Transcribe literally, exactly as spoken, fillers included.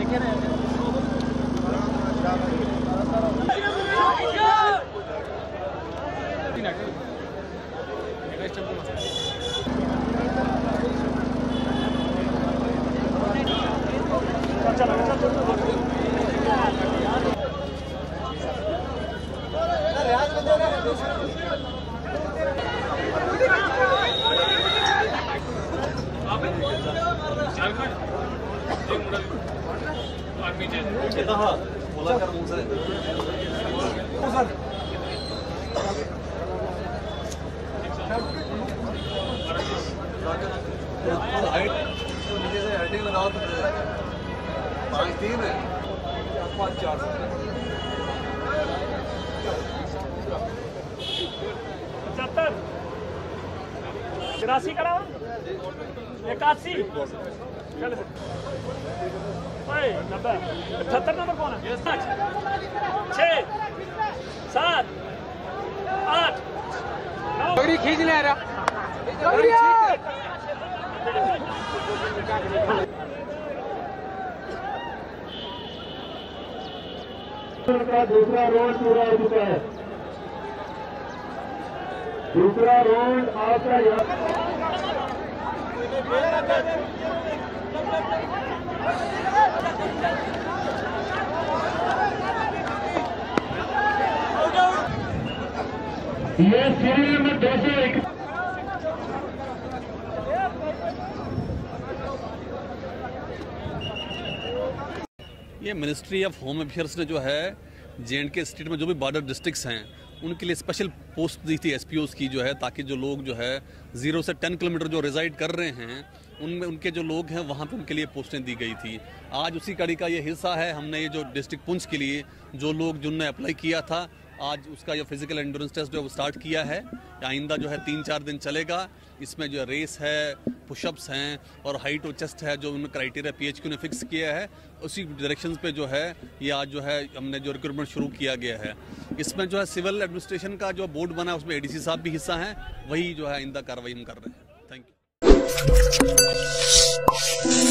पचहत्तर तिरासी कराओ इक्यासी नब्बे अठहत्तर नंबर कौन है? छः सात आठ नौ खींच ले रहा का दूसरा रोड पूरा हो चुका है। दूसरा रोड आपका यहाँ ये सीरियल नंबर दो सौ एक ये मिनिस्ट्री ऑफ होम अफेयर्स ने जो है जे एंड के स्टेट में जो भी बॉर्डर डिस्ट्रिक्ट्स हैं उनके लिए स्पेशल पोस्ट दी थी एस पी ओज़ की, जो है ताकि जो लोग जो है ज़ीरो से टेन किलोमीटर जो रिजाइड कर रहे हैं उनमें उनके जो लोग हैं वहाँ पे उनके लिए पोस्टें दी गई थी। आज उसी कड़ी का ये हिस्सा है। हमने ये जो डिस्ट्रिक्ट पुंछ के लिए जो लोग जिनने अप्लाई किया था, आज उसका जो फिजिकल एंड्योरेंस टेस्ट जो है वो स्टार्ट किया है। आइंदा जो है तीन चार दिन चलेगा। इसमें जो रेस है, पुशअप्स हैं और हाइट और चेस्ट है, जो उन्होंने क्राइटेरिया पी एच क्यू ने फिक्स किया है, उसी डायरेक्शन पे जो है ये आज जो है हमने जो रिक्रूटमेंट शुरू किया गया है। इसमें जो है सिविल एडमिनिस्ट्रेशन का जो बोर्ड बना है उसमें ए डी सी साहब भी हिस्सा हैं, वही जो है आइंदा कार्रवाई हम कर रहे हैं। Thank you.